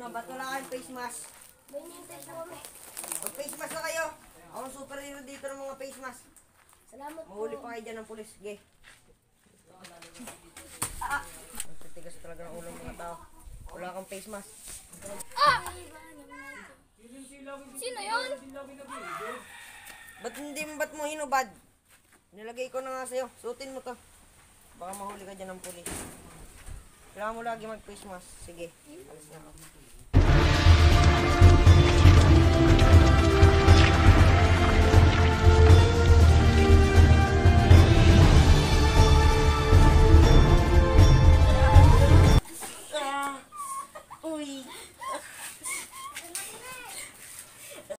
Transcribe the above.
Ano, ba't wala kayong face mask? May nintay na kami. Mag-face mask na kayo. Ako ang superhero dito ng mga face mask. Salamat po. Mahuli pa kayo dyan ng pulis. Sige. Ang titigas talaga ng ulo ng mga tao. Wala kang face mask. Ah! Sino yun? Ba't mo hinubad? Nilagay ko na nga sa'yo. Suotin mo to. Baka mahuli ka dyan ng pulis. Kailangan mo lagi mag-face mask. Sige. Alis na ako.